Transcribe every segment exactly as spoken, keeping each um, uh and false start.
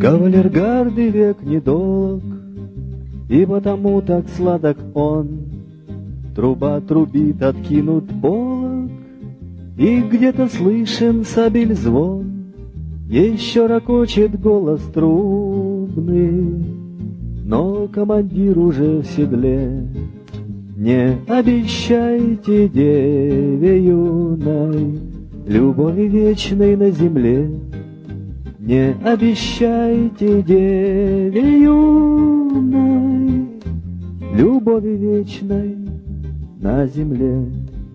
Кавалергарды век недолг, и потому так сладок он. Труба трубит, откинут полог, и где-то слышен сабель звон. Еще ракочет голос трубный, но командир уже в седле. Не обещайте деве юной любови вечной на земле. Не обещайте деве юной любови вечной на земле.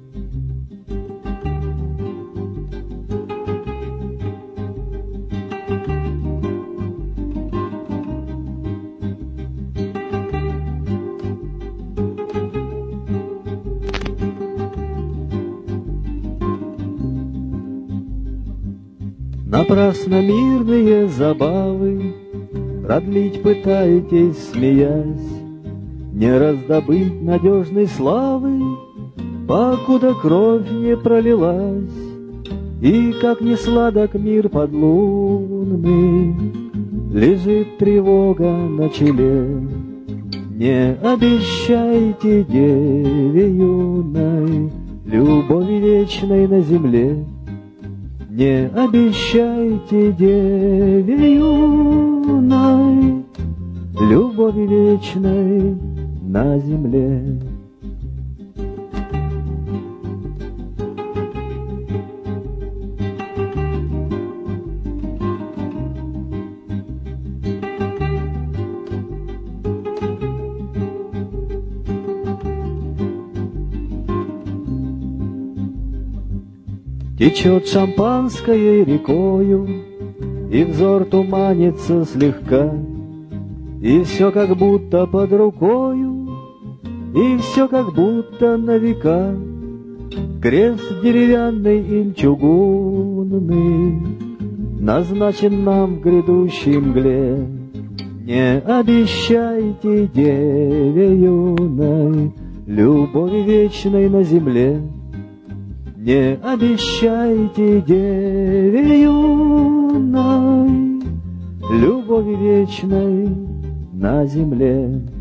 Напрасно мирные забавы продлить пытаетесь, смеясь, не раздобыть надежной славы, покуда кровь не пролилась. И как не сладок мир подлунный, лежит тревога на челе. Не обещайте деве юной любови вечной на земле. Не обещайте деве юной любови вечной на земле. Течет шампанское рекою, и взор туманится слегка, и все как будто под рукою, и все как будто на века. Крест деревянный или чугунный назначен нам в грядущей мгле. Не обещайте деве юной любови вечной на земле. Не обещайте деве юной любови вечной на земле.